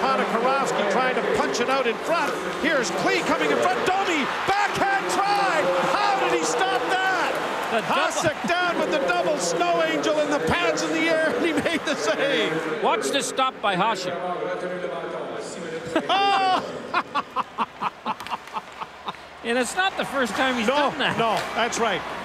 Konakarowski trying to punch it out in front. Here's Klee coming in front. Domi, backhand try. How did he stop that? Hasek down with the double snow angel and the pads in the air, and he made the save. Watch this stop by Hasek. Oh! And it's not the first time he's done that. No, that's right.